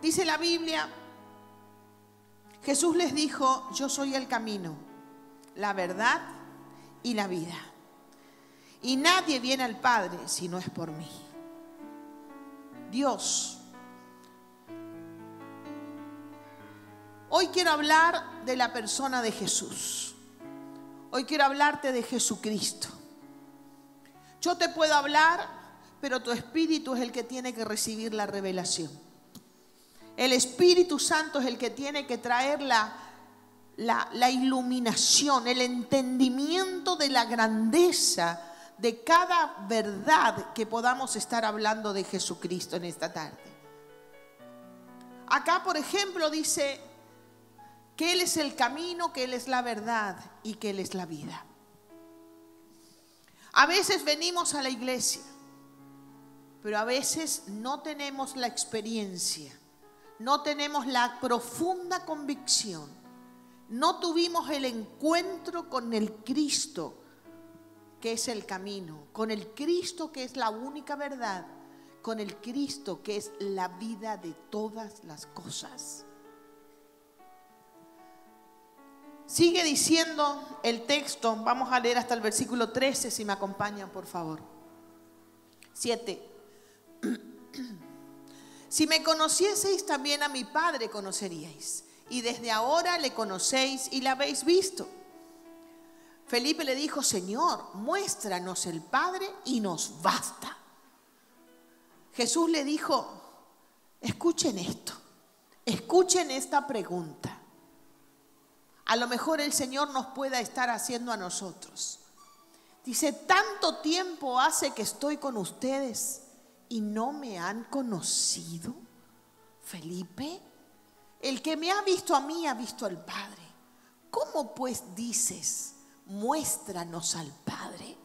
Dice la Biblia, Jesús les dijo: yo soy el camino, la verdad y la vida. Y nadie viene al Padre si no es por mí. Dios. Hoy quiero hablar de la persona de Jesús. Hoy quiero hablarte de Jesucristo. Yo te puedo hablar, pero tu espíritu es el que tiene que recibir la revelación. El Espíritu Santo es el que tiene que traer la iluminación, el entendimiento de la grandeza de cada verdad que podamos estar hablando de Jesucristo en esta tarde. Acá, por ejemplo, dice que Él es el camino, que Él es la verdad y que Él es la vida. A veces venimos a la iglesia, pero a veces no tenemos la experiencia, no tenemos la profunda convicción, no tuvimos el encuentro con el Cristo, que es el camino, con el Cristo que es la única verdad, con el Cristo que es la vida de todas las cosas. Sigue diciendo el texto, vamos a leer hasta el versículo 13, si me acompañan, por favor. 7. Si me conocieseis, también a mi Padre conoceríais, y desde ahora le conocéis y le habéis visto. Felipe le dijo: Señor, muéstranos el Padre y nos basta. Jesús le dijo: escuchen esto, escuchen esta pregunta. A lo mejor el Señor nos pueda estar haciendo a nosotros. Dice: tanto tiempo hace que estoy con ustedes y no me han conocido. Felipe, el que me ha visto a mí ha visto al Padre. ¿Cómo pues dices: muéstranos al Padre?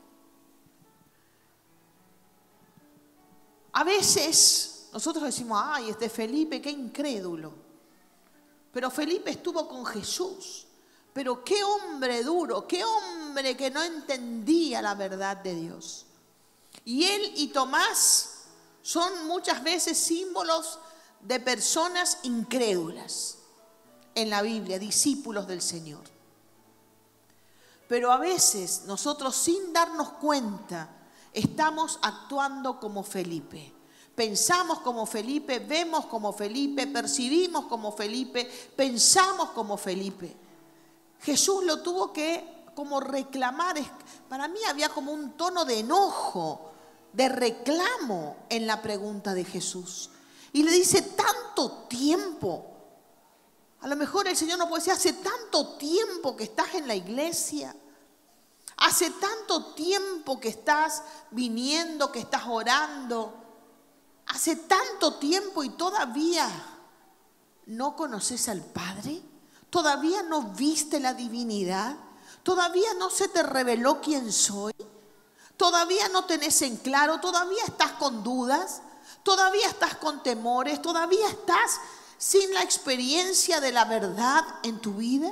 A veces nosotros decimos: ay, este Felipe, qué incrédulo. Pero Felipe estuvo con Jesús. Pero qué hombre duro, qué hombre que no entendía la verdad de Dios. Y él y Tomás son muchas veces símbolos de personas incrédulas en la Biblia, discípulos del Señor. Pero a veces nosotros, sin darnos cuenta, estamos actuando como Felipe. Pensamos como Felipe, vemos como Felipe, percibimos como Felipe, pensamos como Felipe. Jesús lo tuvo que como reclamar. Para mí había como un tono de enojo, de reclamo en la pregunta de Jesús. Y le dice: tanto tiempo. A lo mejor el Señor no puede decir: hace tanto tiempo que estás en la iglesia. Hace tanto tiempo que estás viniendo, que estás orando. Hace tanto tiempo y todavía no conoces al Padre. ¿Todavía no viste la divinidad? ¿Todavía no se te reveló quién soy? ¿Todavía no tenés en claro? ¿Todavía estás con dudas? ¿Todavía estás con temores? ¿Todavía estás sin la experiencia de la verdad en tu vida?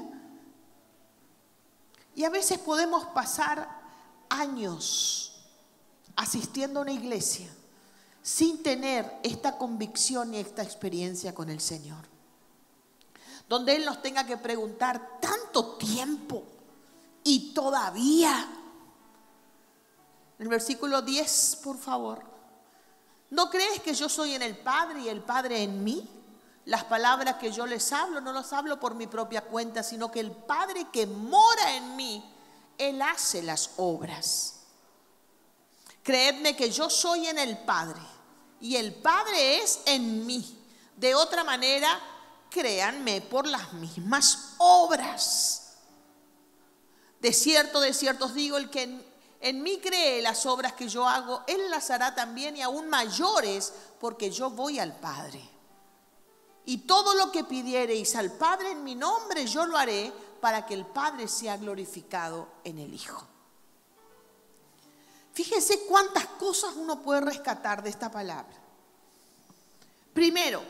Y a veces podemos pasar años asistiendo a una iglesia sin tener esta convicción y esta experiencia con el Señor. Donde Él nos tenga que preguntar: tanto tiempo y todavía. El versículo 10, por favor. ¿No crees que yo soy en el Padre y el Padre en mí? Las palabras que yo les hablo no las hablo por mi propia cuenta, sino que el Padre que mora en mí, Él hace las obras. Creedme que yo soy en el Padre y el Padre es en mí. De otra manera, créanme por las mismas obras. De cierto os digo, el que en mí cree, las obras que yo hago, Él las hará también, y aún mayores, porque yo voy al Padre. Y todo lo que pidiereis al Padre en mi nombre, yo lo haré, para que el Padre sea glorificado en el Hijo. Fíjense cuántas cosas uno puede rescatar de esta palabra. Primero,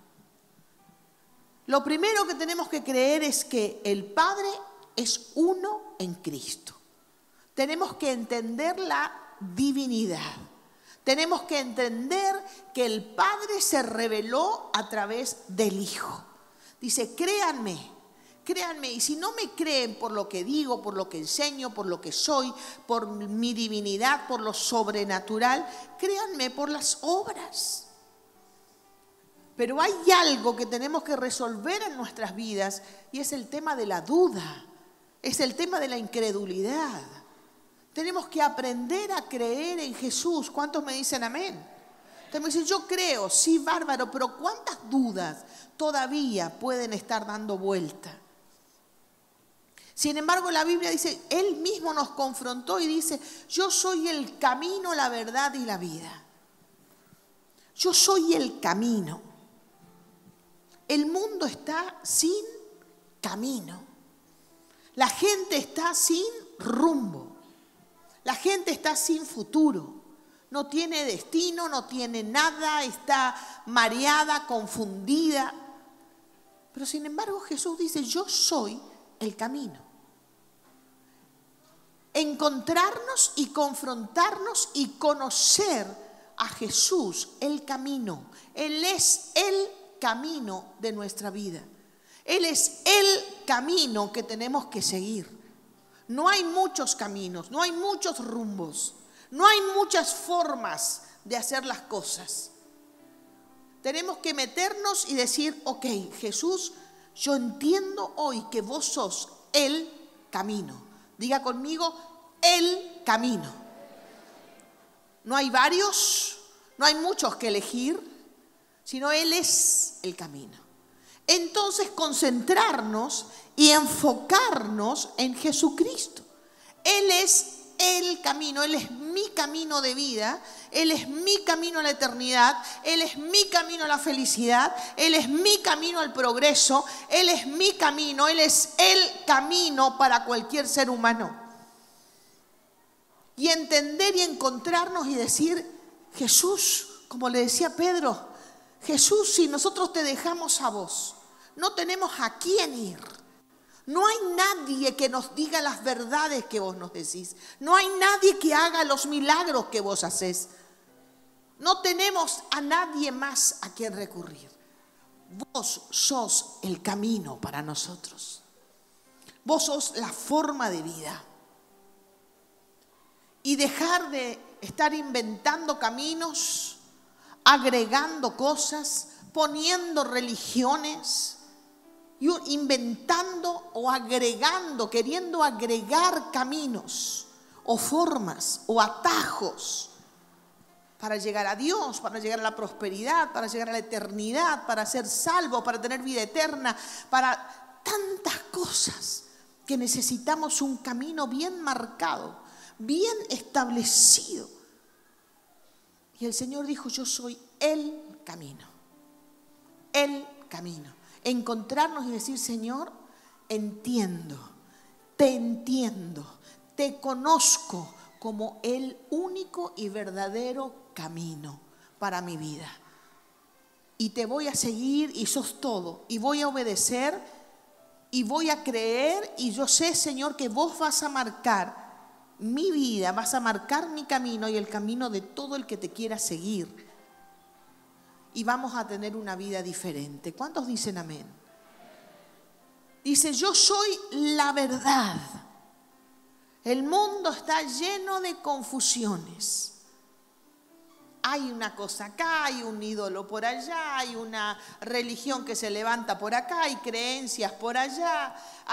lo primero que tenemos que creer es que el Padre es uno en Cristo. Tenemos que entender la divinidad. Tenemos que entender que el Padre se reveló a través del Hijo. Dice, créanme, y si no me creen por lo que digo, por lo que enseño, por lo que soy, por mi divinidad, por lo sobrenatural, créanme por las obras. Pero hay algo que tenemos que resolver en nuestras vidas y es el tema de la duda, es el tema de la incredulidad. Tenemos que aprender a creer en Jesús. ¿Cuántos me dicen amén? Usted me dice, yo creo, sí, bárbaro, pero ¿cuántas dudas todavía pueden estar dando vuelta? Sin embargo, la Biblia dice, Él mismo nos confrontó y dice, yo soy el camino, la verdad y la vida. Yo soy el camino. El mundo está sin camino. La gente está sin rumbo. La gente está sin futuro. No tiene destino, no tiene nada, está mareada, confundida. Pero sin embargo Jesús dice, yo soy el camino. Encontrarnos y confrontarnos y conocer a Jesús, el camino. Él es el camino de nuestra vida. Él es el camino que tenemos que seguir. No hay muchos caminos, no hay muchos rumbos, no hay muchas formas de hacer las cosas. Tenemos que meternos y decir, ok, Jesús, yo entiendo hoy que vos sos el camino. Diga conmigo, el camino. No hay varios, no hay muchos que elegir, sino Él es el camino. Entonces concentrarnos y enfocarnos en Jesucristo. Él es el camino, Él es mi camino de vida, Él es mi camino a la eternidad, Él es mi camino a la felicidad, Él es mi camino al progreso, Él es mi camino, Él es el camino para cualquier ser humano. Y entender y encontrarnos y decir, Jesús, como le decía Pedro, Jesús, si nosotros te dejamos a vos, no tenemos a quién ir. No hay nadie que nos diga las verdades que vos nos decís. No hay nadie que haga los milagros que vos hacés. No tenemos a nadie más a quien recurrir. Vos sos el camino para nosotros. Vos sos la forma de vida. Y dejar de estar inventando caminos, agregando cosas, poniendo religiones, y inventando o agregando, queriendo agregar caminos o formas o atajos para llegar a Dios, para llegar a la prosperidad, para llegar a la eternidad, para ser salvo, para tener vida eterna, para tantas cosas que necesitamos un camino bien marcado, bien establecido. Y el Señor dijo, yo soy el camino, el camino. Encontrarnos y decir, Señor, entiendo, te conozco como el único y verdadero camino para mi vida. Y te voy a seguir y sos todo. Y voy a obedecer y voy a creer y yo sé, Señor, que vos vas a marcar mi vida, vas a marcar mi camino y el camino de todo el que te quiera seguir. Y vamos a tener una vida diferente. ¿Cuántos dicen amén? Dice, yo soy la verdad. El mundo está lleno de confusiones. Hay una cosa acá, hay un ídolo por allá, hay una religión que se levanta por acá, hay creencias por allá.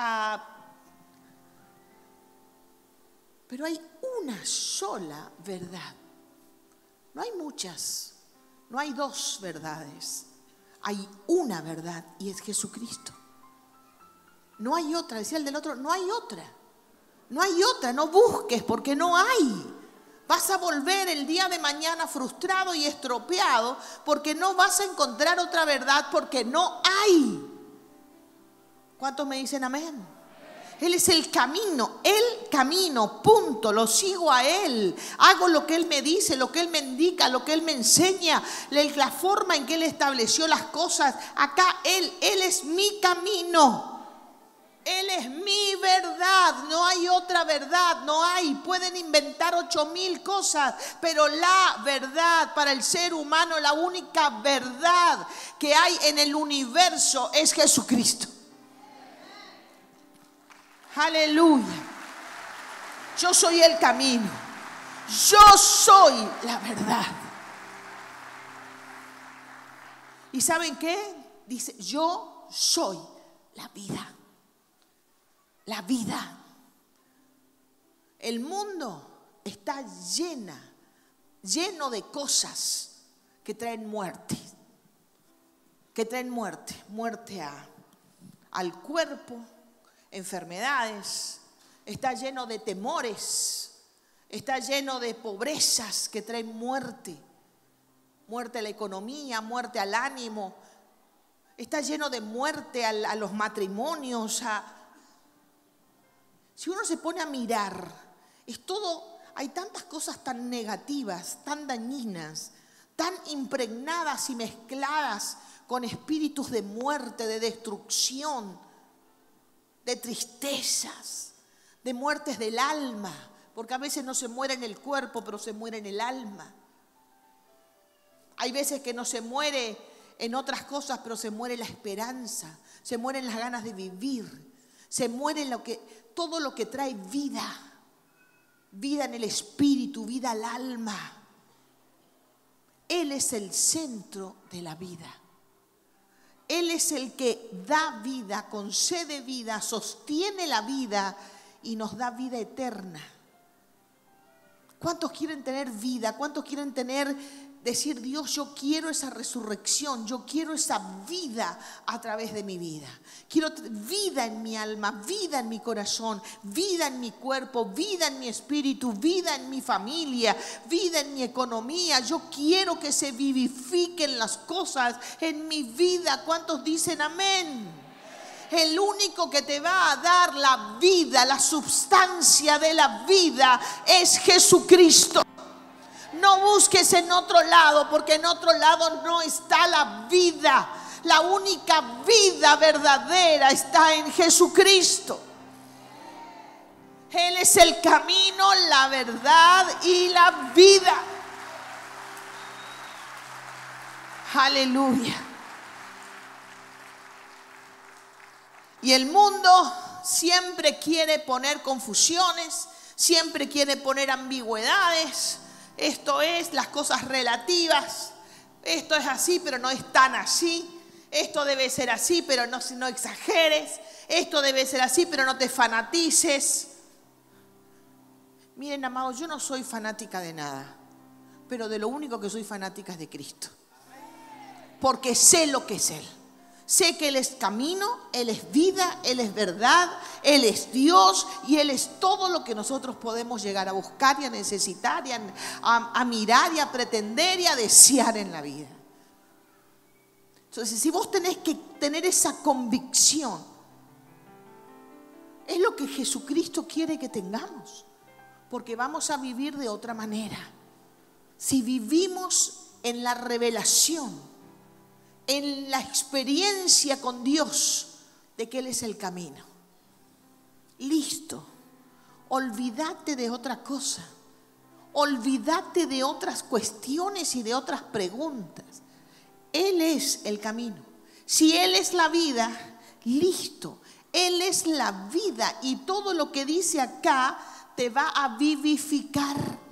Pero hay una sola verdad. No hay muchas. No hay dos verdades, hay una verdad y es Jesucristo. No hay otra, decía el del otro, no hay otra. No hay otra, no busques porque no hay. Vas a volver el día de mañana frustrado y estropeado porque no vas a encontrar otra verdad porque no hay. ¿Cuántos me dicen amén? Él es el camino, punto, lo sigo a Él, hago lo que Él me dice, lo que Él me indica, lo que Él me enseña, la forma en que Él estableció las cosas, acá Él es mi camino. Él es mi verdad, no hay otra verdad, no hay. Pueden inventar 8,000 cosas, pero la verdad para el ser humano, la única verdad que hay en el universo es Jesucristo. Aleluya. Yo soy el camino, yo soy la verdad. ¿Y saben qué? Dice, yo soy la vida. La vida. El mundo está lleno de cosas que traen muerte. Que traen muerte. Muerte al cuerpo, enfermedades. Está lleno de temores. Está lleno de pobrezas que traen muerte. Muerte a la economía, muerte al ánimo. Está lleno de muerte a los matrimonios, si uno se pone a mirar, es todo, hay tantas cosas tan negativas, tan dañinas, tan impregnadas y mezcladas con espíritus de muerte, de destrucción, de tristezas, de muertes del alma, porque a veces no se muere en el cuerpo, pero se muere en el alma. Hay veces que no se muere en otras cosas, pero se muere la esperanza, se mueren las ganas de vivir, se muere todo lo que trae vida, vida en el espíritu, vida al alma. Él es el centro de la vida. Él es el que da vida, concede vida, sostiene la vida y nos da vida eterna. ¿Cuántos quieren tener vida? ¿Cuántos quieren decir, Dios, yo quiero esa resurrección, yo quiero esa vida a través de mi vida? Quiero vida en mi alma, vida en mi corazón, vida en mi cuerpo, vida en mi espíritu, vida en mi familia, vida en mi economía. Yo quiero que se vivifiquen las cosas en mi vida. ¿Cuántos dicen amén? El único que te va a dar la vida, la substancia de la vida es Jesucristo. No busques en otro lado, porque en otro lado no está la vida. La única vida verdadera está en Jesucristo. Él es el camino, la verdad y la vida. Aleluya. Y el mundo siempre quiere poner confusiones, siempre quiere poner ambigüedades. Esto es las cosas relativas. Esto es así, pero no es tan así. Esto debe ser así, pero no exageres. Esto debe ser así, pero no te fanatices. Miren, amados, yo no soy fanática de nada, pero de lo único que soy fanática es de Cristo. Porque sé lo que es Él. Sé que Él es camino, Él es vida, Él es verdad, Él es Dios y Él es todo lo que nosotros podemos llegar a buscar y a necesitar y a mirar y a pretender y a desear en la vida. Entonces, si vos tenés que tener esa convicción, es lo que Jesucristo quiere que tengamos, porque vamos a vivir de otra manera. Si vivimos en la revelación, en la experiencia con Dios de que Él es el camino. Listo. Olvídate de otra cosa. Olvídate de otras cuestiones y de otras preguntas. Él es el camino. Si Él es la vida, listo. Él es la vida y todo lo que dice acá te va a vivificar.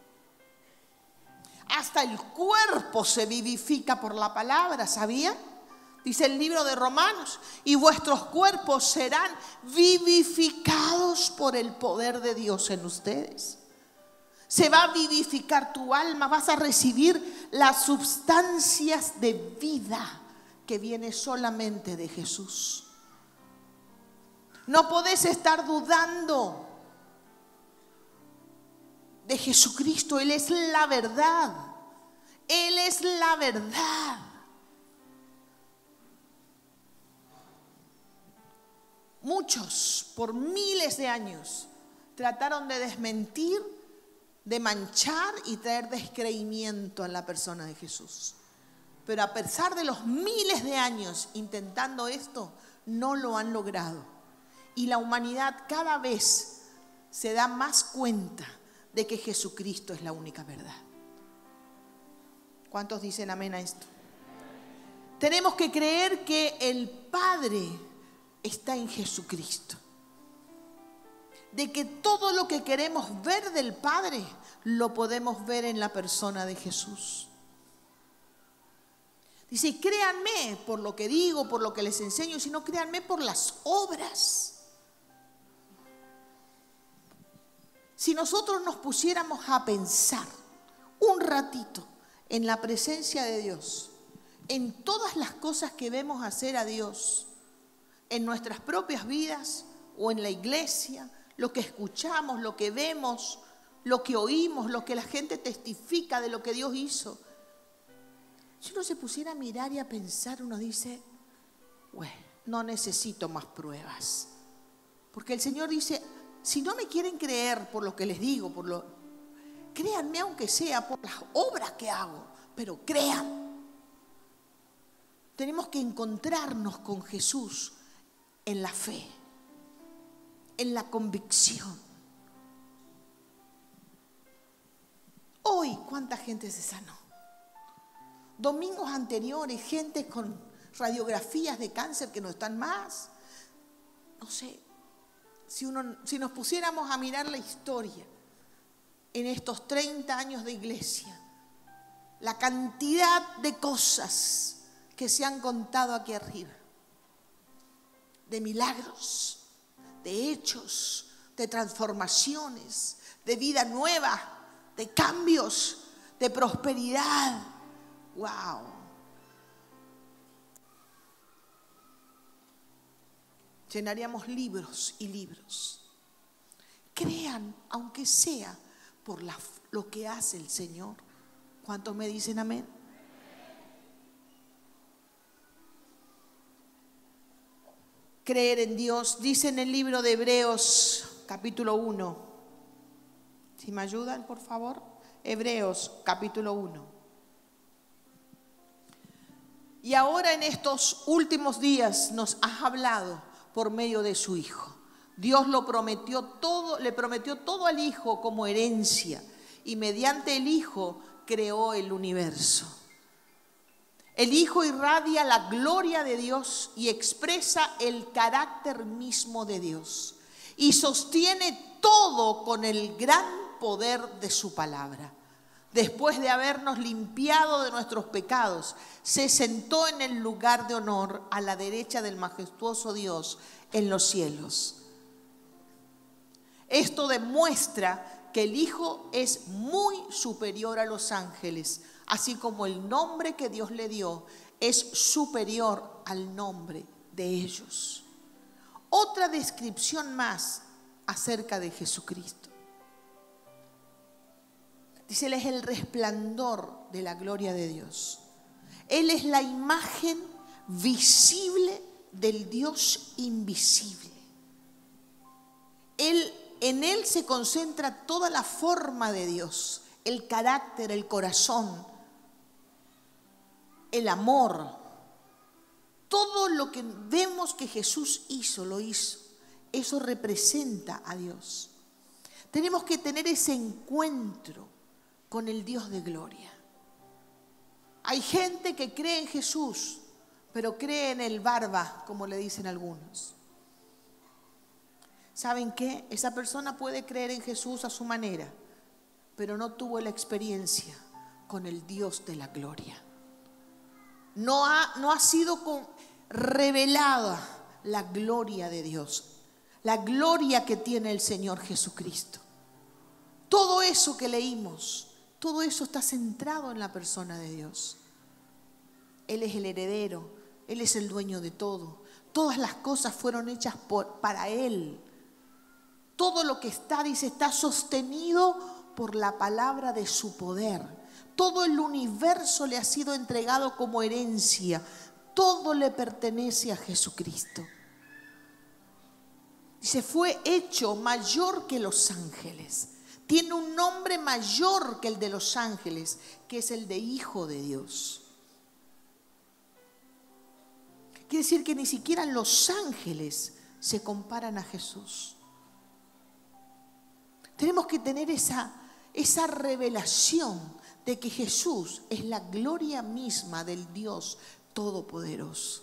Hasta el cuerpo se vivifica por la palabra, ¿sabían? Dice el libro de Romanos, y vuestros cuerpos serán vivificados por el poder de Dios en ustedes. Se va a vivificar tu alma, vas a recibir las sustancias de vida que viene solamente de Jesús. No podés estar dudando de Jesucristo. Él es la verdad. Él es la verdad. Muchos, por miles de años, trataron de desmentir, de manchar y traer descreimiento a la persona de Jesús. Pero a pesar de los miles de años intentando esto, no lo han logrado. y la humanidad cada vez se da más cuenta de que Jesucristo es la única verdad. ¿Cuántos dicen amén a esto? Tenemos que creer que el Padre está en Jesucristo. De que todo lo que queremos ver del Padre lo podemos ver en la persona de Jesús. Dice, créanme por lo que digo, por lo que les enseño, sino créanme por las obras. Si nosotros nos pusiéramos a pensar un ratito en la presencia de Dios, en todas las cosas que vemos hacer a Dios, en nuestras propias vidas o en la iglesia, lo que escuchamos, lo que vemos, lo que oímos, lo que la gente testifica de lo que Dios hizo. Si uno se pusiera a mirar y a pensar, uno dice, bueno, no necesito más pruebas. Porque el Señor dice, si no me quieren creer por lo que les digo, créanme aunque sea por las obras que hago, pero crean. Tenemos que encontrarnos con Jesús en la fe, en la convicción. Hoy, ¿cuánta gente se sanó? Domingos anteriores, gente con radiografías de cáncer que no están más. No sé, si nos pusiéramos a mirar la historia en estos 30 años de iglesia, la cantidad de cosas que se han contado aquí arriba, de milagros, de hechos, de transformaciones, de vida nueva, de cambios, de prosperidad. ¡Wow! Llenaríamos libros y libros. Crean, aunque sea por lo que hace el Señor. ¿Cuántos me dicen amén? Creer en Dios, dice en el libro de Hebreos, capítulo 1. Si me ayudan, por favor. Hebreos, capítulo 1. Y ahora en estos últimos días nos has hablado por medio de su Hijo. Dios le prometió todo al Hijo como herencia y mediante el Hijo creó el universo. El Hijo irradia la gloria de Dios y expresa el carácter mismo de Dios y sostiene todo con el gran poder de su palabra. Después de habernos limpiado de nuestros pecados, se sentó en el lugar de honor a la derecha del majestuoso Dios en los cielos. Esto demuestra que el Hijo es muy superior a los ángeles, así como el nombre que Dios le dio es superior al nombre de ellos. Otra descripción más acerca de Jesucristo. Dice, Él es el resplandor de la gloria de Dios. Él es la imagen visible del Dios invisible. En Él se concentra toda la forma de Dios, el carácter, el corazón, el amor. Todo lo que vemos que Jesús hizo, lo hizo. Eso representa a Dios. Tenemos que tener ese encuentro con el Dios de gloria. Hay gente que cree en Jesús, pero cree en el barba, como le dicen algunos. ¿Saben qué? Esa persona puede creer en Jesús a su manera, pero no tuvo la experiencia con el Dios de la gloria. No ha sido revelada la gloria de Dios, la gloria que tiene el Señor Jesucristo. Todo eso que leímos, todo eso está centrado en la persona de Dios. Él es el heredero, Él es el dueño de todo. Todas las cosas fueron hechas para Él. Todo lo que está sostenido por la palabra de su poder. Todo el universo le ha sido entregado como herencia. Todo le pertenece a Jesucristo. Dice, fue hecho mayor que los ángeles. Tiene un nombre mayor que el de los ángeles, que es el de Hijo de Dios. Quiere decir que ni siquiera los ángeles se comparan a Jesús. Tenemos que tener esa revelación de que Jesús es la gloria misma del Dios Todopoderoso.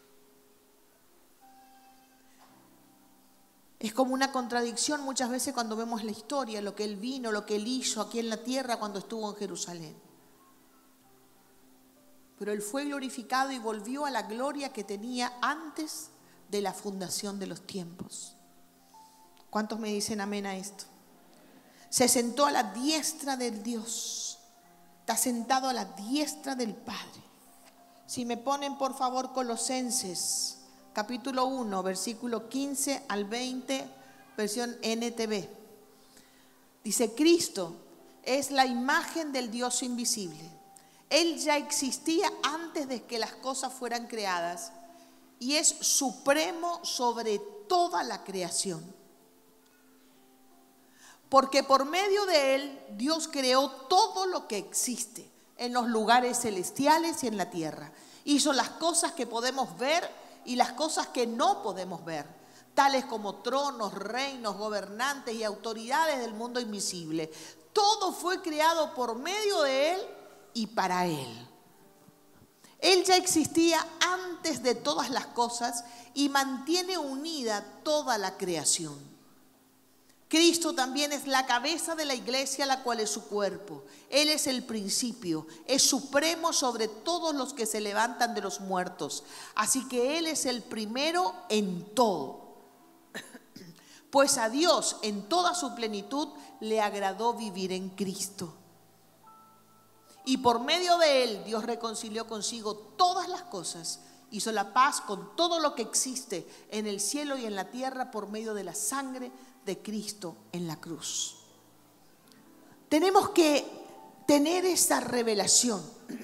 Es como una contradicción muchas veces cuando vemos la historia, lo que Él vino, lo que Él hizo aquí en la tierra cuando estuvo en Jerusalén. Pero Él fue glorificado y volvió a la gloria que tenía antes de la fundación de los tiempos. ¿Cuántos me dicen amén a esto? Se sentó a la diestra del Dios. Está sentado a la diestra del Padre. Si me ponen por favor Colosenses capítulo 1, versículo 15 al 20, versión NTV. Dice: Cristo es la imagen del Dios invisible. Él ya existía antes de que las cosas fueran creadas y es supremo sobre toda la creación. Porque por medio de Él Dios creó todo lo que existe en los lugares celestiales y en la tierra. Hizo las cosas que podemos ver y las cosas que no podemos ver, tales como tronos, reinos, gobernantes y autoridades del mundo invisible. Todo fue creado por medio de Él y para Él. Él ya existía antes de todas las cosas y mantiene unida toda la creación. Cristo también es la cabeza de la iglesia, la cual es su cuerpo. Él es el principio, es supremo sobre todos los que se levantan de los muertos. Así que Él es el primero en todo. Pues a Dios en toda su plenitud le agradó vivir en Cristo. Y por medio de Él Dios reconcilió consigo todas las cosas. Hizo la paz con todo lo que existe en el cielo y en la tierra por medio de la sangre de Cristo en la cruz. Tenemos que tener esa revelación,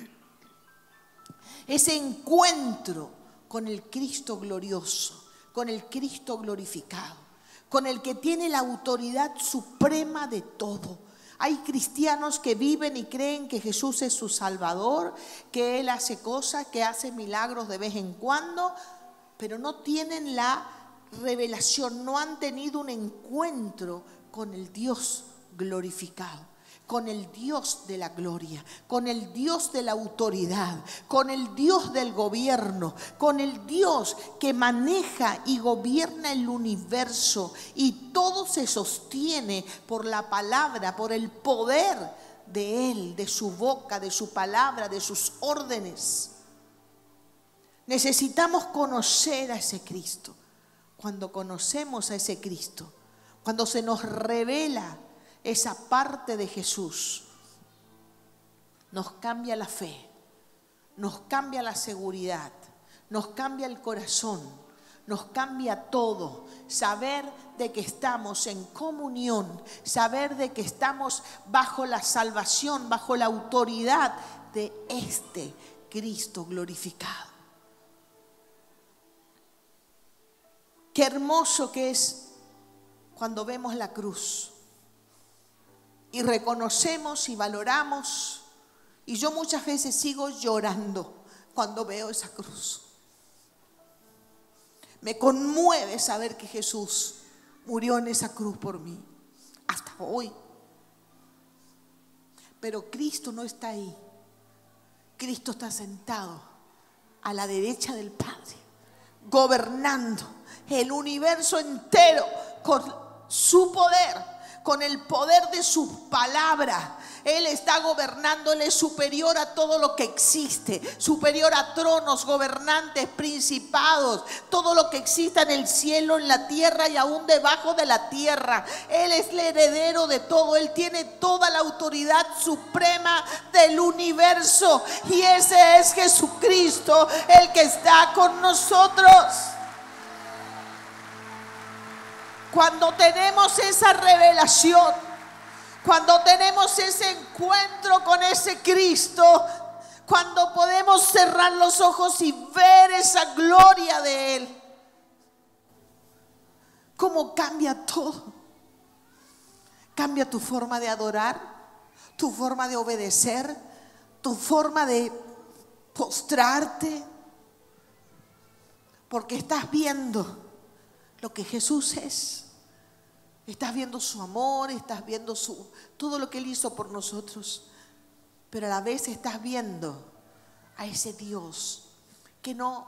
ese encuentro con el Cristo glorioso, con el Cristo glorificado, con el que tiene la autoridad suprema de todo. Hay cristianos que viven y creen que Jesús es su Salvador, que Él hace cosas, que hace milagros de vez en cuando, pero no tienen la revelación, no han tenido un encuentro con el Dios glorificado, con el Dios de la gloria, con el Dios de la autoridad, con el Dios del gobierno, con el Dios que maneja y gobierna el universo y todo se sostiene por la palabra, por el poder de Él, de su boca, de su palabra, de sus órdenes. Necesitamos conocer a ese Cristo. Cuando conocemos a ese Cristo, cuando se nos revela esa parte de Jesús, nos cambia la fe, nos cambia la seguridad, nos cambia el corazón, nos cambia todo. Saber de que estamos en comunión, saber de que estamos bajo la salvación, bajo la autoridad de este Cristo glorificado. Qué hermoso que es cuando vemos la cruz y reconocemos y valoramos. Y yo muchas veces sigo llorando cuando veo esa cruz. Me conmueve saber que Jesús murió en esa cruz por mí, hasta hoy. Pero Cristo no está ahí. Cristo está sentado a la derecha del Padre, gobernando el universo entero con su poder, con el poder de su palabra. Él está gobernando, Él es superior a todo lo que existe, superior a tronos, gobernantes, principados, todo lo que exista en el cielo, en la tierra y aún debajo de la tierra. Él es el heredero de todo, Él tiene toda la autoridad suprema del universo y ese es Jesucristo, el que está con nosotros. Cuando tenemos esa revelación, cuando tenemos ese encuentro con ese Cristo, cuando podemos cerrar los ojos y ver esa gloria de Él, ¿cómo cambia todo? Cambia tu forma de adorar, tu forma de obedecer, tu forma de postrarte, porque estás viendo lo que Jesús es. Estás viendo su amor, estás viendo todo lo que Él hizo por nosotros. Pero a la vez estás viendo a ese Dios que no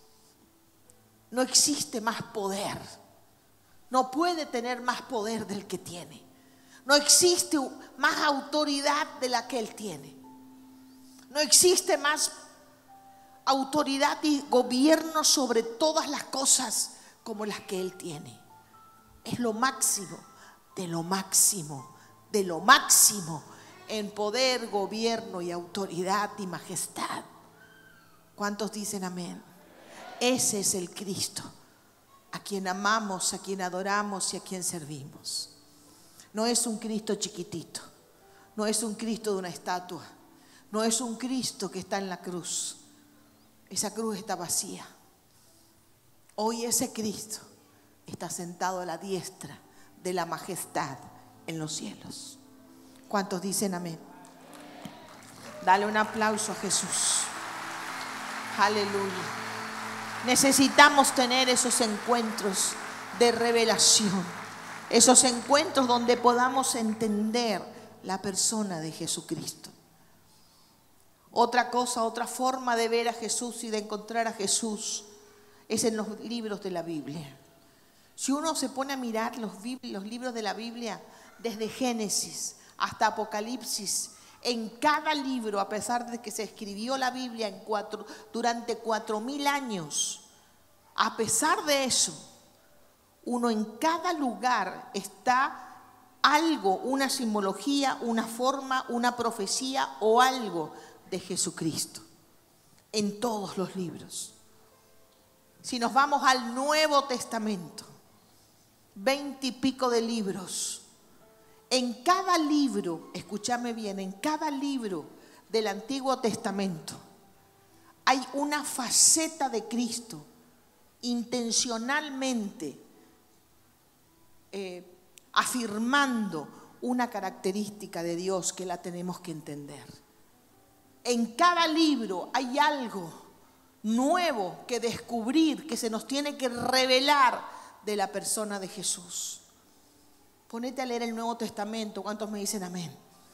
existe más poder. No puede tener más poder del que tiene. No existe más autoridad de la que Él tiene. No existe más autoridad y gobierno sobre todas las cosas como las que Él tiene. Es lo máximo, de lo máximo, de lo máximo en poder, gobierno y autoridad y majestad. ¿Cuántos dicen amén? Ese es el Cristo, a quien amamos, a quien adoramos y a quien servimos. No es un Cristo chiquitito, no es un Cristo de una estatua, no es un Cristo que está en la cruz. Esa cruz está vacía. Hoy ese Cristo está sentado a la diestra de la majestad en los cielos. ¿Cuántos dicen amén? Dale un aplauso a Jesús. Aleluya. Necesitamos tener esos encuentros de revelación, esos encuentros donde podamos entender la persona de Jesucristo. Otra cosa, otra forma de ver a Jesús y de encontrar a Jesús es en los libros de la Biblia. Si uno se pone a mirar los libros de la Biblia, desde Génesis hasta Apocalipsis, en cada libro, a pesar de que se escribió la Biblia durante 4000 años, a pesar de eso, uno en cada lugar está algo, una simbología, una forma, una profecía o algo de Jesucristo, en todos los libros. Si nos vamos al Nuevo Testamento, 20 y pico de libros. En cada libro, escúchame bien, en cada libro del Antiguo Testamento hay una faceta de Cristo intencionalmente afirmando una característica de Dios que la tenemos que entender. En cada libro hay algo nuevo que descubrir, que se nos tiene que revelar de la persona de Jesús. Ponete a leer el Nuevo Testamento. ¿Cuántos me dicen amén?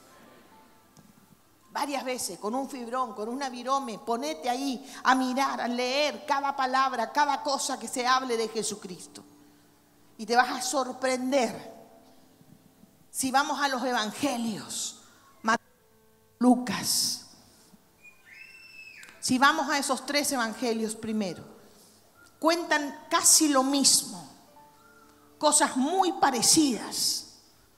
Varias veces, con un fibrón, con una virome, ponete ahí a mirar, a leer cada palabra, cada cosa que se hable de Jesucristo. Y te vas a sorprender. Si vamos a los evangelios, Mateo, Lucas, si vamos a esos 3 evangelios primero, cuentan casi lo mismo. Cosas muy parecidas.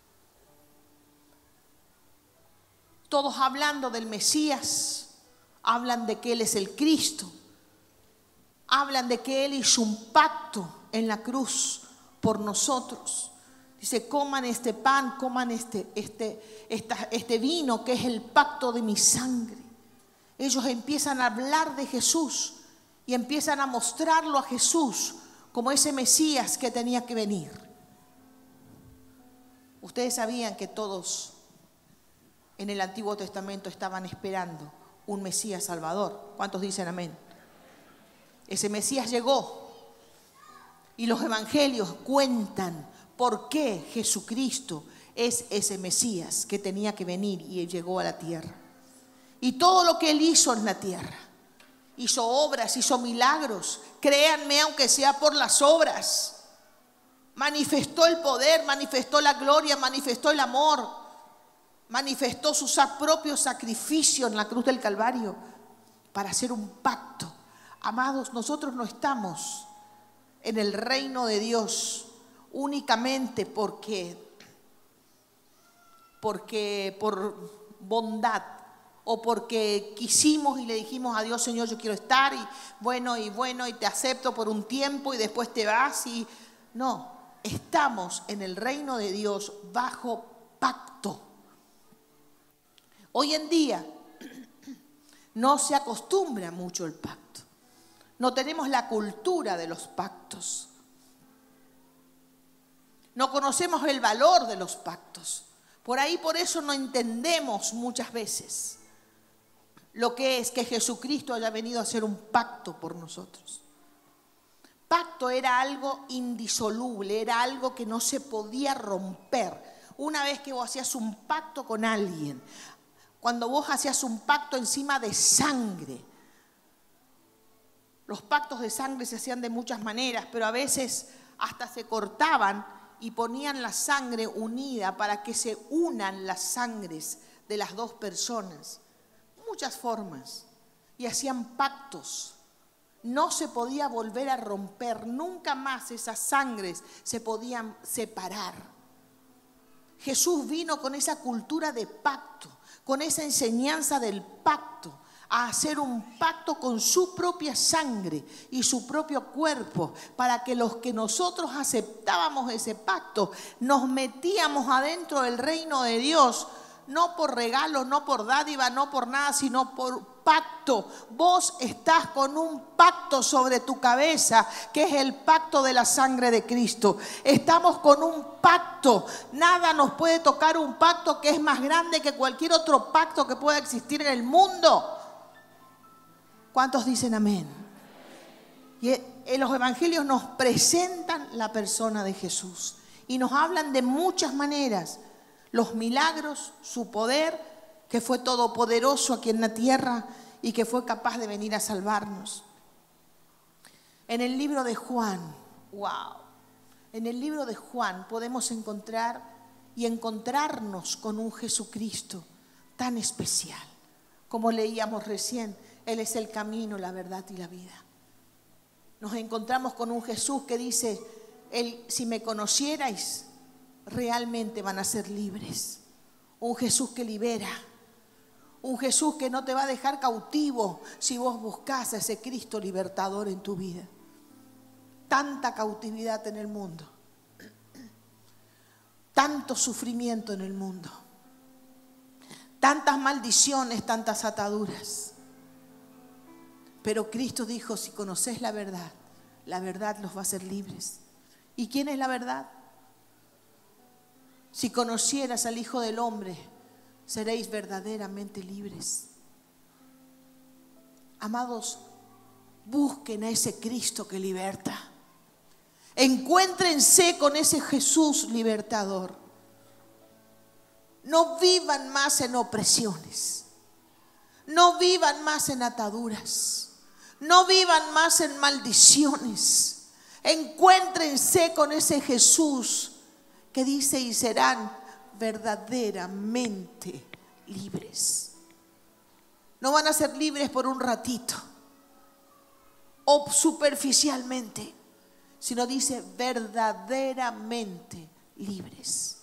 Todos hablando del Mesías, hablan de que Él es el Cristo, hablan de que Él hizo un pacto en la cruz por nosotros. Dice, coman este pan, coman este vino que es el pacto de mi sangre. Ellos empiezan a hablar de Jesús y empiezan a mostrarlo a Jesús como ese Mesías que tenía que venir. Ustedes sabían que todos en el Antiguo Testamento estaban esperando un Mesías Salvador. ¿Cuántos dicen amén? Ese Mesías llegó y los evangelios cuentan por qué Jesucristo es ese Mesías que tenía que venir y llegó a la tierra. Y todo lo que Él hizo en la tierra, hizo obras, hizo milagros. Créanme, aunque sea por las obras. Manifestó el poder, manifestó la gloria, manifestó el amor, manifestó su propio sacrificio en la cruz del Calvario para hacer un pacto. Amados, nosotros no estamos en el reino de Dios únicamente porque por bondad, o porque quisimos y le dijimos a Dios, Señor, yo quiero estar y bueno, y te acepto por un tiempo y después te vas. Y no, estamos en el reino de Dios bajo pacto. Hoy en día no se acostumbra mucho el pacto. No tenemos la cultura de los pactos. No conocemos el valor de los pactos. Por eso no entendemos muchas veces lo que es que Jesucristo haya venido a hacer un pacto por nosotros. Pacto era algo indisoluble, era algo que no se podía romper. Una vez que vos hacías un pacto con alguien, cuando vos hacías un pacto encima de sangre, los pactos de sangre se hacían de muchas maneras, pero a veces hasta se cortaban y ponían la sangre unida para que se unan las sangres de las dos personas. Muchas formas. Y hacían pactos. No se podía volver a romper, nunca más esas sangres se podían separar. Jesús vino con esa cultura de pacto, con esa enseñanza del pacto, a hacer un pacto con su propia sangre y su propio cuerpo, para que los que nosotros aceptábamos ese pacto, nos metíamos adentro del reino de Dios, no por regalo, no por dádiva, no por nada, sino por pacto. Vos estás con un pacto sobre tu cabeza, que es el pacto de la sangre de Cristo. Estamos con un pacto. Nada nos puede tocar un pacto que es más grande que cualquier otro pacto que pueda existir en el mundo. ¿Cuántos dicen amén? Y en los evangelios nos presentan la persona de Jesús y nos hablan de muchas maneras. Los milagros, su poder, que fue todopoderoso aquí en la tierra y que fue capaz de venir a salvarnos. En el libro de Juan, wow, en el libro de Juan podemos encontrar y encontrarnos con un Jesucristo tan especial. Como leíamos recién, Él es el camino, la verdad y la vida. Nos encontramos con un Jesús que dice, si me conocierais, realmente van a ser libres. Un Jesús que libera. Un Jesús que no te va a dejar cautivo si vos buscás a ese Cristo libertador en tu vida. Tanta cautividad en el mundo. Tanto sufrimiento en el mundo. Tantas maldiciones, tantas ataduras. Pero Cristo dijo, si conocés la verdad los va a hacer libres. ¿Y quién es la verdad? Si conocieras al Hijo del Hombre, seréis verdaderamente libres. Amados, busquen a ese Cristo que liberta. Encuéntrense con ese Jesús libertador. No vivan más en opresiones. No vivan más en ataduras. No vivan más en maldiciones. Encuéntrense con ese Jesús que dice, y serán verdaderamente libres. No van a ser libres por un ratito o superficialmente, sino dice verdaderamente libres.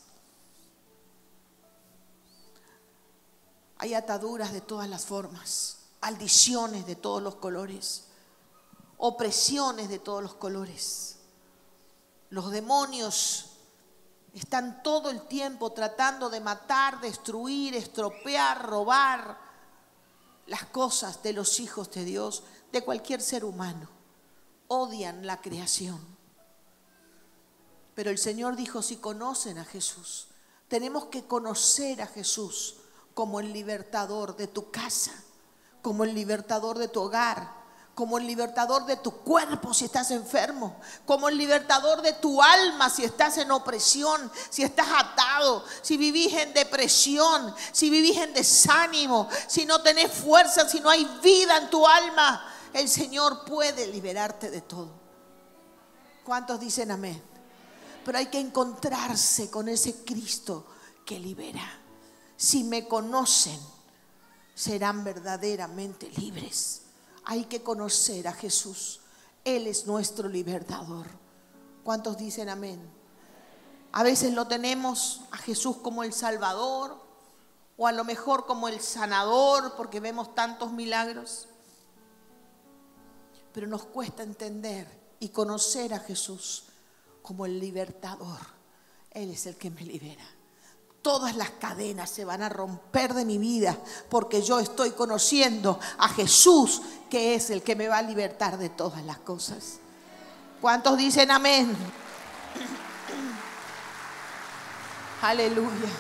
Hay ataduras de todas las formas, maldiciones de todos los colores, opresiones de todos los colores. Los demonios están todo el tiempo tratando de matar, destruir, estropear, robar las cosas de los hijos de Dios, de cualquier ser humano. Odian la creación. Pero el Señor dijo, si conocen a Jesús, tenemos que conocer a Jesús como el libertador de tu casa, como el libertador de tu hogar, como el libertador de tu cuerpo si estás enfermo, como el libertador de tu alma si estás en opresión, si estás atado, si vivís en depresión, si vivís en desánimo, si no tenés fuerza, si no hay vida en tu alma. El Señor puede liberarte de todo. ¿Cuántos dicen amén? Pero hay que encontrarse con ese Cristo que libera. Si me conocen, serán verdaderamente libres. Hay que conocer a Jesús. Él es nuestro libertador. ¿Cuántos dicen amén? A veces lo tenemos a Jesús como el Salvador, o a lo mejor como el sanador, porque vemos tantos milagros. Pero nos cuesta entender y conocer a Jesús como el libertador. Él es el que me libera. Todas las cadenas se van a romper de mi vida porque yo estoy conociendo a Jesús, que es el que me va a libertar de todas las cosas. ¿Cuántos dicen amén? Aleluya.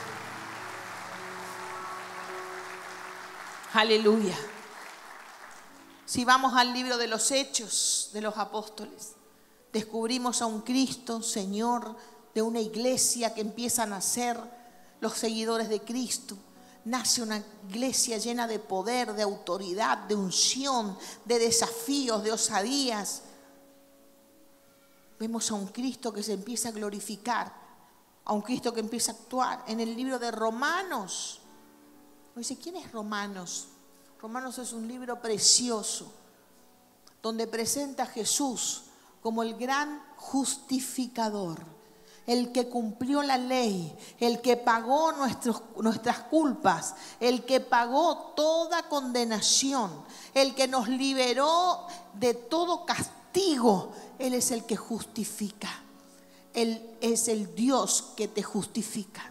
Aleluya. Si vamos al libro de los Hechos de los Apóstoles, Descubrimos a un Cristo, Señor, de una iglesia que empieza a nacer, los seguidores de Cristo. Nace una iglesia llena de poder, de autoridad, de unción, de desafíos, de osadías. Vemos a un Cristo que se empieza a glorificar, a un Cristo que empieza a actuar. En el libro de Romanos, dice, ¿quién es Romanos? Romanos es un libro precioso, donde presenta a Jesús como el gran justificador, el que cumplió la ley, el que pagó nuestras culpas, el que pagó toda condenación, el que nos liberó de todo castigo. Él es el que justifica. Él es el Dios que te justifica.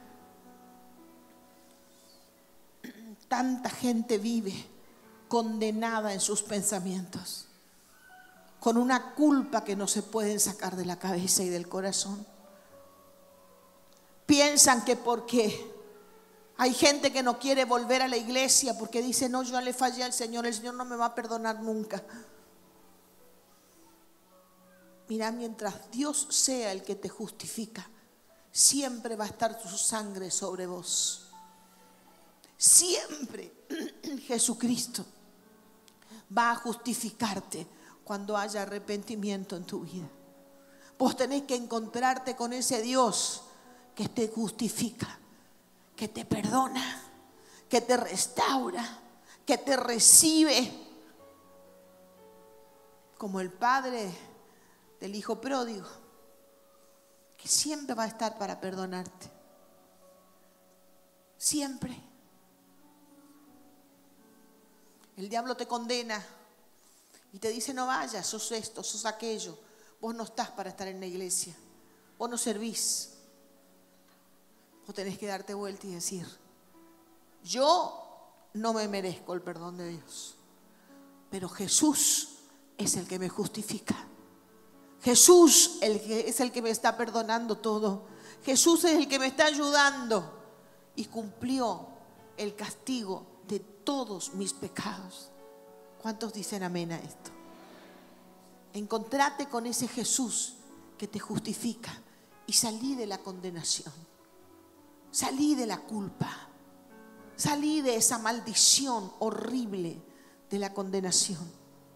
Tanta gente vive condenada en sus pensamientos, con una culpa que no se pueden sacar de la cabeza y del corazón. Piensan que porque hay gente que no quiere volver a la iglesia porque dice, no, yo le fallé al Señor, el Señor no me va a perdonar nunca. Mira, mientras Dios sea el que te justifica, siempre va a estar su sangre sobre vos. Siempre Jesucristo va a justificarte cuando haya arrepentimiento en tu vida. Vos tenés que encontrarte con ese Dios que te justifica, que te perdona, que te restaura, que te recibe. Como el padre del hijo pródigo, que siempre va a estar para perdonarte. Siempre. El diablo te condena y te dice, no vayas, sos esto, sos aquello. Vos no estás para estar en la iglesia. Vos no servís. Vos tenés que darte vuelta y decir, yo no me merezco el perdón de Dios, pero Jesús es el que me justifica. Jesús es el que me está perdonando todo. Jesús es el que me está ayudando y cumplió el castigo de todos mis pecados. ¿Cuántos dicen amén a esto? Encontrate con ese Jesús que te justifica y salí de la condenación, salí de la culpa, salí de esa maldición horrible de la condenación.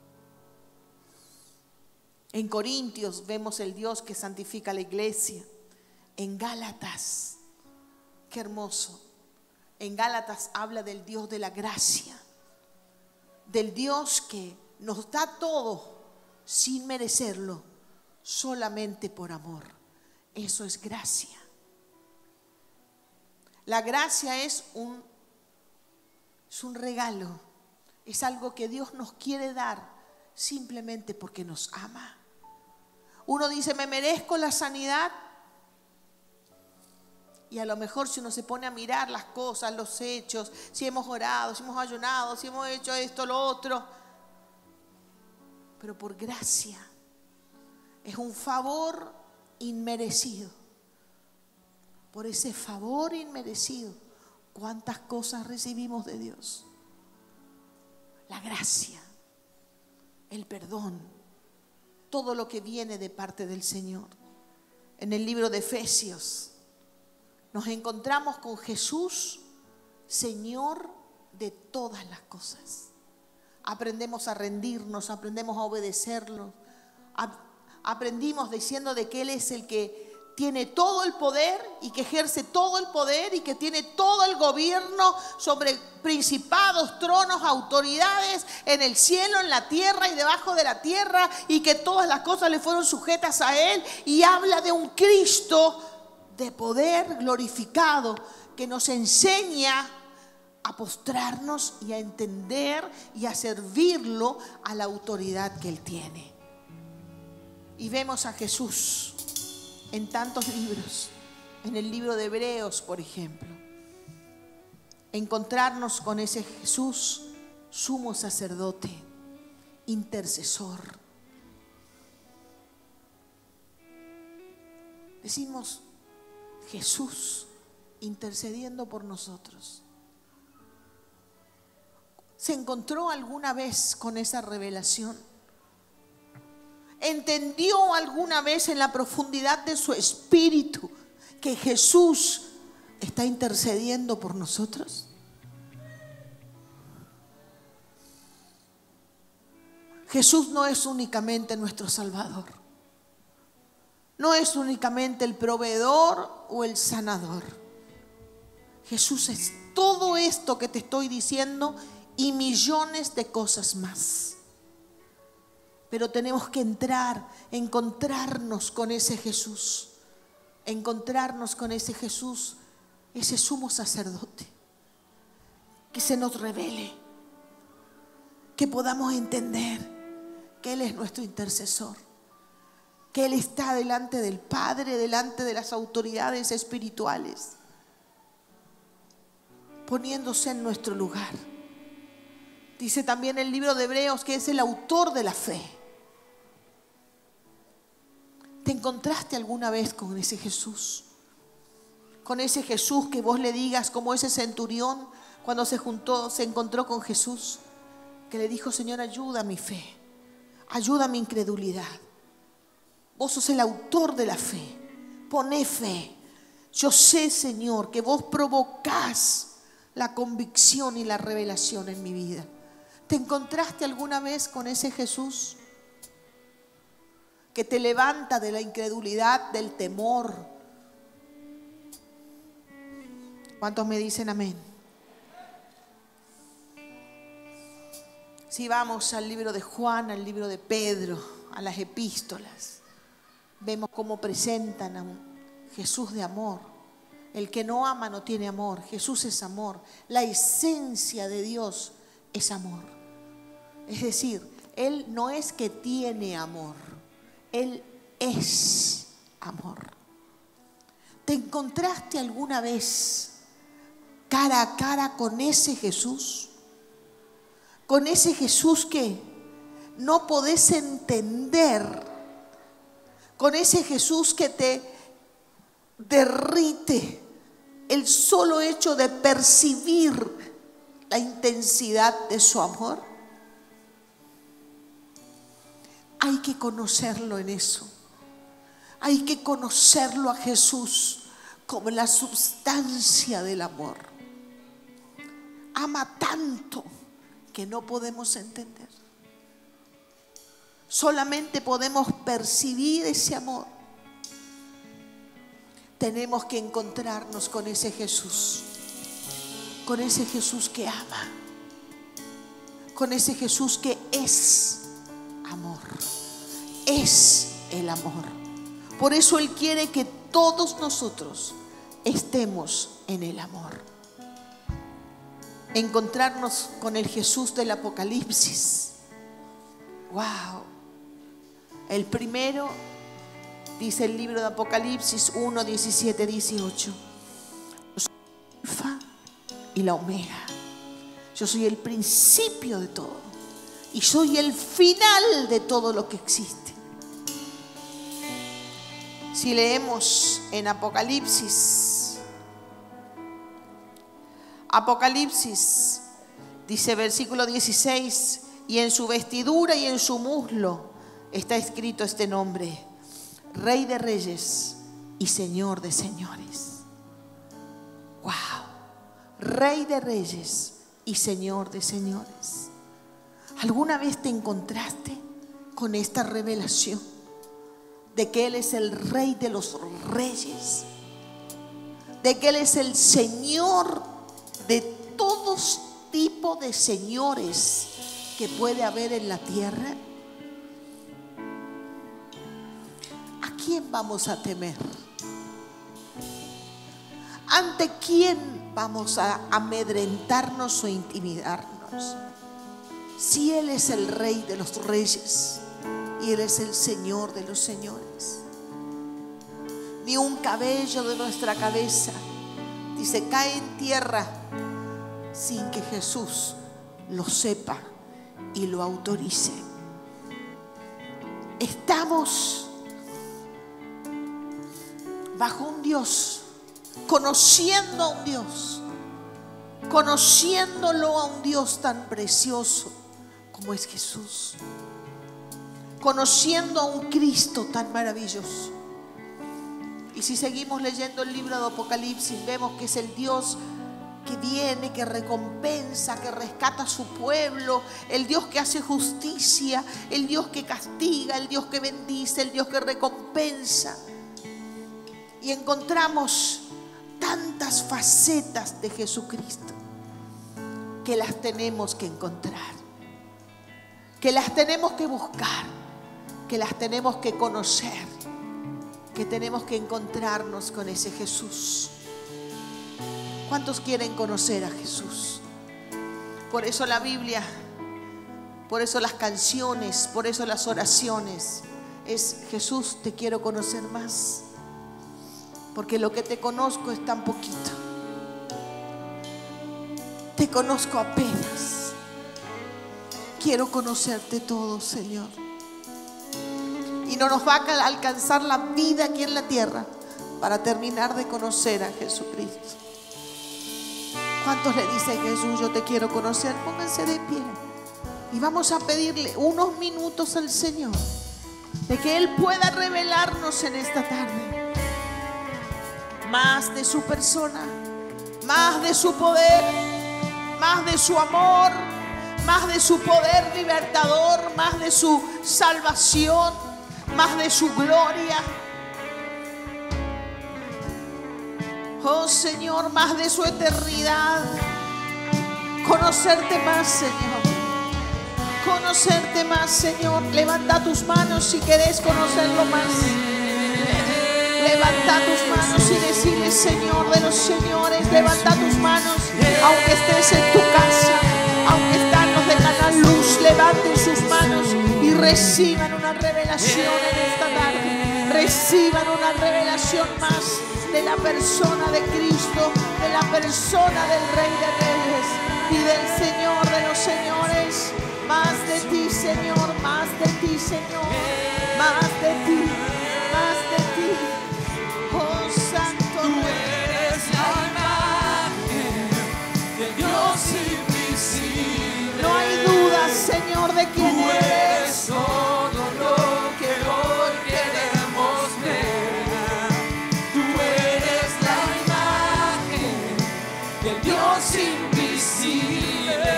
En Corintios vemos el Dios que santifica la iglesia. En Gálatas, qué hermoso. En Gálatas habla del Dios de la gracia, del Dios que nos da todo sin merecerlo, solamente por amor. Eso es gracia. La gracia es un regalo, es algo que Dios nos quiere dar simplemente porque nos ama. Uno dice, me merezco la sanidad. Y a lo mejor si uno se pone a mirar las cosas, los hechos, si hemos orado, si hemos ayunado, si hemos hecho esto, lo otro. Pero por gracia, es un favor inmerecido. Por ese favor inmerecido, ¿cuántas cosas recibimos de Dios? La gracia, el perdón, todo lo que viene de parte del Señor. En el libro de Efesios nos encontramos con Jesús, Señor de todas las cosas. Aprendemos a rendirnos, aprendemos a obedecerlo. Aprendimos diciendo de que Él es el que tiene todo el poder y que ejerce todo el poder y que tiene todo el gobierno sobre principados, tronos, autoridades en el cielo, en la tierra y debajo de la tierra, y que todas las cosas le fueron sujetas a Él. Y habla de un Cristo de poder glorificado que nos enseña a postrarnos y a entender y a servirlo a la autoridad que Él tiene. Y vemos a Jesús en tantos libros, en el libro de Hebreos, por ejemplo, encontrarnos con ese Jesús, sumo sacerdote, intercesor. Decimos, Jesús intercediendo por nosotros. ¿Se encontró alguna vez con esa revelación? ¿Entendió alguna vez en la profundidad de su espíritu que Jesús está intercediendo por nosotros? Jesús no es únicamente nuestro Salvador. No es únicamente el proveedor o el sanador. Jesús es todo esto que te estoy diciendo y millones de cosas más. Pero tenemos que entrar, encontrarnos con ese Jesús. Encontrarnos con ese Jesús, ese sumo sacerdote. Que se nos revele. Que podamos entender que Él es nuestro intercesor. Que Él está delante del Padre, delante de las autoridades espirituales, poniéndose en nuestro lugar. Dice también el libro de Hebreos que es el autor de la fe. ¿Te encontraste alguna vez con ese Jesús? Con ese Jesús que vos le digas, como ese centurión cuando se encontró con Jesús, que le dijo: Señor, ayuda a mi fe, ayuda a mi incredulidad. Vos sos el autor de la fe. Poné fe. Yo sé, Señor, que vos provocás la convicción y la revelación en mi vida. ¿Te encontraste alguna vez con ese Jesús que te levanta de la incredulidad, del temor? ¿Cuántos me dicen amén? Si vamos al libro de Juan, al libro de Pedro, a las epístolas, vemos cómo presentan a un Jesús de amor. El que no ama no tiene amor. Jesús es amor. La esencia de Dios es amor. Es decir, Él no es que tiene amor, Él es amor. ¿Te encontraste alguna vez cara a cara con ese Jesús? Con ese Jesús que no podés entender. Con ese Jesús que te derrite el solo hecho de percibir la intensidad de su amor. Hay que conocerlo en eso. Hay que conocerlo a Jesús como la sustancia del amor. Ama tanto que no podemos entender. Solamente podemos percibir ese amor. Tenemos que encontrarnos con ese Jesús. Con ese Jesús que ama. Con ese Jesús que es amor. Es el amor. Por eso Él quiere que todos nosotros estemos en el amor. Encontrarnos con el Jesús del Apocalipsis. Wow. El primero, dice el libro de Apocalipsis 1, 17, 18. Yo soy el Alfa y la Omega. Yo soy el principio de todo. Y soy el final de todo lo que existe. Si leemos en Apocalipsis, dice versículo 16, y en su vestidura y en su muslo está escrito este nombre: Rey de Reyes y Señor de Señores. Wow. Rey de Reyes y Señor de Señores. ¿Alguna vez te encontraste con esta revelación de que Él es el Rey de los Reyes? De que Él es el Señor de todos tipos de señores que puede haber en la tierra. ¿A quién vamos a temer? ¿Ante quién vamos a amedrentarnos o intimidarnos? Si Él es el Rey de los Reyes y Él es el Señor de los Señores. Ni un cabello de nuestra cabeza, dice, cae en tierra sin que Jesús lo sepa y lo autorice. Estamos bajo un Dios, conociendo a un Dios, conociéndolo a un Dios tan precioso como es Jesús, conociendo a un Cristo tan maravilloso. Y si seguimos leyendo el libro de Apocalipsis, vemos que es el Dios que viene, que recompensa, que rescata a su pueblo, el Dios que hace justicia, el Dios que castiga, el Dios que bendice, el Dios que recompensa. Y encontramos tantas facetas de Jesucristo que las tenemos que encontrar, que las tenemos que buscar, que las tenemos que conocer, que tenemos que encontrarnos con ese Jesús. ¿Cuántos quieren conocer a Jesús? Por eso la Biblia, por eso las canciones, por eso las oraciones es: Jesús, te quiero conocer más, porque lo que te conozco es tan poquito. Te conozco apenas. Quiero conocerte todo, Señor. Y no nos va a alcanzar la vida aquí en la tierra para terminar de conocer a Jesucristo. ¿Cuántos le dicen: Jesús, yo te quiero conocer? Pónganse de pie y vamos a pedirle unos minutos al Señor de que Él pueda revelarnos en esta tarde más de su persona, más de su poder, más de su amor, más de su poder libertador, más de su salvación, más de su gloria. Oh Señor, más de su eternidad. Conocerte más, Señor. Conocerte más, Señor. Levanta tus manos si querés conocerlo más. Levanta tus manos y decirle: Señor de los señores. Levanta tus manos, aunque estés en tu casa, aunque están los de Canal Luz. Levanten sus manos y reciban una revelación en esta tarde. Reciban una revelación más de la persona de Cristo, de la persona del Rey de Reyes y del Señor de los señores. Más de ti, Señor, más de ti, Señor, más de ti, más de ti. Oh Santo, tú eres la imagen de Dios invisible. No hay duda, Señor, de quién tú eres. Eres todo lo que hoy queremos ver. Tú eres la imagen de Dios invisible.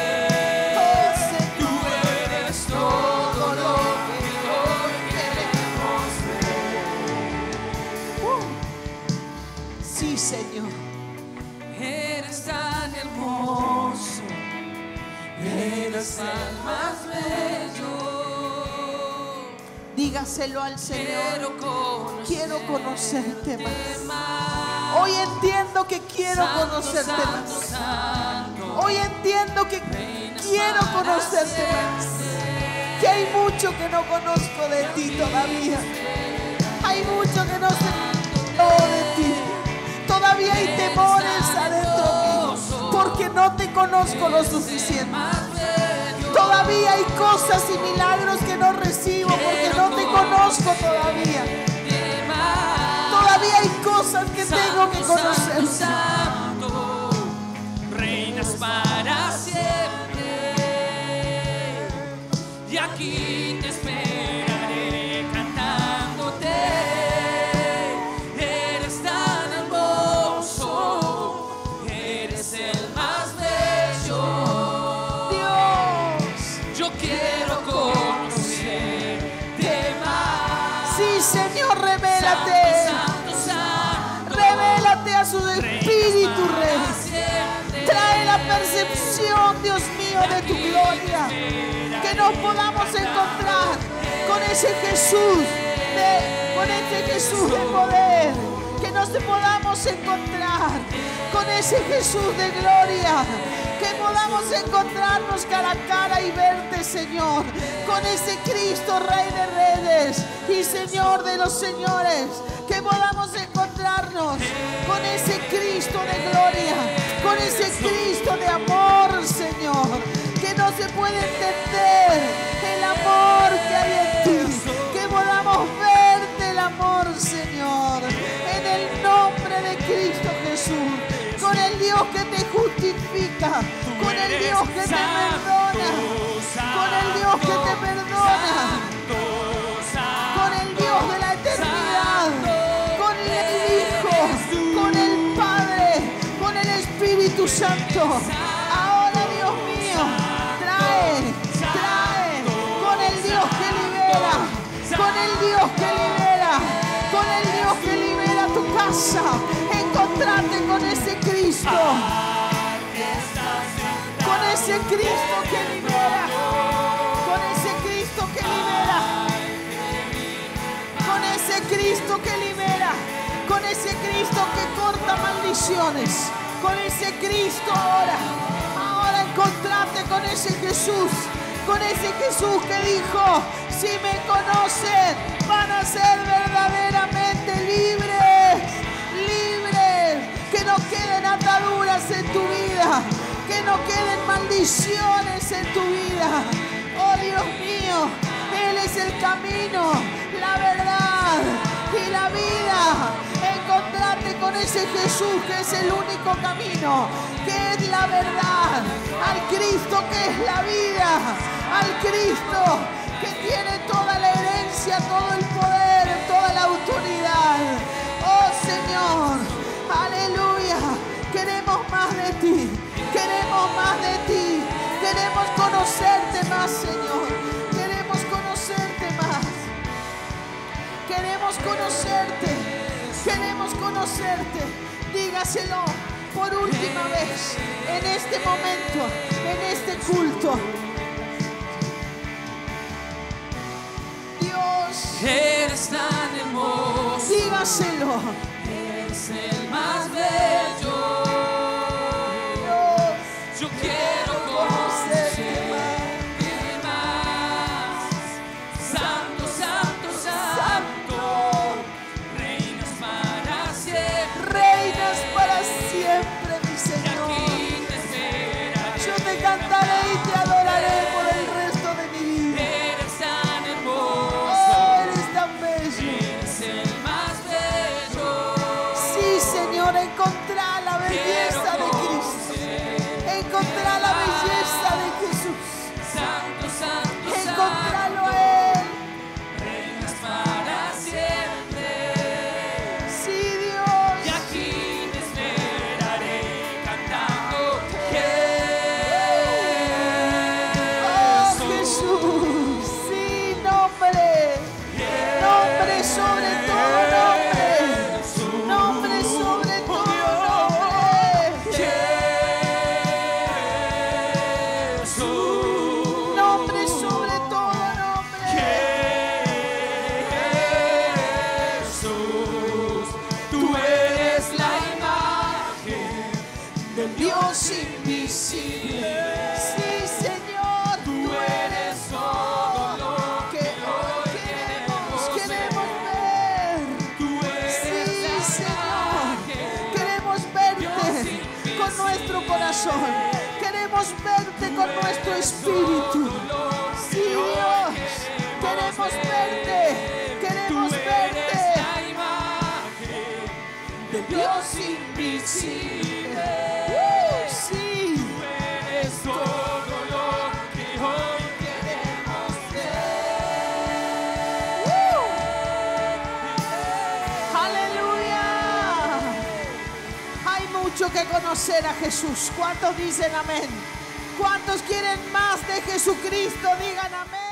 Tú eres todo lo que hoy queremos ver. Sí, Señor. Eres tan hermoso, eres tan más bello. Dígaselo al Señor. Quiero conocerte más. más. Hoy entiendo que quiero Santo, conocerte Santo, más. Santo. Hoy entiendo que Reinas quiero para conocerte más. Que hay mucho que no conozco de ti todavía. Hay mucho que no sé de ti. Todavía hay temores adentro mío, porque no te conozco lo suficiente. Todavía hay cosas y milagros que no recibo porque no te conozco todavía. Todavía hay cosas que tengo que conocer. Santo, reinas para siempre. Y aquí te esperaré cantándote. Eres tan hermoso, eres el más bello. Dios, yo quiero conocerte más. Sí, Señor, revélate. Santo, Santo, Revélate a su espíritu, Rey. Trae la percepción, Dios mío, de tu gloria. Que nos podamos encontrar con ese Jesús de poder. Que nos podamos encontrar con ese Jesús de gloria. Que podamos encontrarnos cara a cara y verte, Señor, con ese Cristo, Rey de Reyes y Señor de los señores. Que podamos encontrarnos con ese Cristo de gloria, con ese Cristo de amor, Señor, que no se puede entender el amor que hay en ti. Que podamos verte el amor, Señor, en el nombre de Cristo Jesús, con el Dios que te justifica, con el Dios que te perdona, con el Dios que te perdona. Santo. Ahora, Dios mío, trae con el Dios que libera, con el Dios que libera, con el Dios que libera tu casa. Encontrate con ese Cristo, con ese Cristo que libera, con ese Cristo que libera, con ese Cristo que libera, con ese Cristo que corta maldiciones, con ese Cristo ahora encontrate con ese Jesús que dijo, si me conocen van a ser verdaderamente libres, que no queden ataduras en tu vida, que no queden maldiciones en tu vida. Oh Dios mío, Él es el camino, la verdad y la vida. Encontrate con ese Jesús que es el único camino, que es la verdad, al Cristo que es la vida, al Cristo que tiene toda la herencia, todo el poder, toda la autoridad. Oh Señor, aleluya, queremos más de ti, queremos más de ti, queremos conocerte más, Señor, queremos conocerte más, queremos conocerte, dígaselo por última vez, en este momento, en este culto. Dios, eres tan hermoso, dígaselo. eres el más bello. Dios, Yo quiero conocerte más. Santo, santo, santo, reinas para siempre. reinas para siempre, mi Y Señor. aquí te esperaré. Yo te cantaré y te adoraré por el resto de mi vida. Eres tan Oh, hermoso, eres tan bello. eres el más bello. Sí, Señor, encontrá la belleza de Cristo. Encontrá la belleza de Jesús. Santo, santo, Encontralo santo, a Él. reinas para siempre. Sí, Y Dios. aquí te esperaré cantando Oh, Jesús. Jesús. Sí, nombre. Nombre sobre todo nombre. Nombre sobre todo nombre. Jesús. Nombre sobre todo nombre. Jesús, tú eres la imagen del Dios invisible. Sí, Señor. Tú eres todo lo Que que hoy hoy queremos ver. Tú eres Sí, la Señor. imagen. Queremos verte con nuestro corazón. Queremos verte con nuestro espíritu. Sí, Dios. Queremos verte. Queremos Tú eres verte. la imagen del Dios invisible. Sí. Tú eres todo lo que hoy queremos Aleluya. Hay mucho que conocer a Jesús. ¿Cuántos dicen amén? ¿Cuántos quieren más de Jesucristo? Digan amén.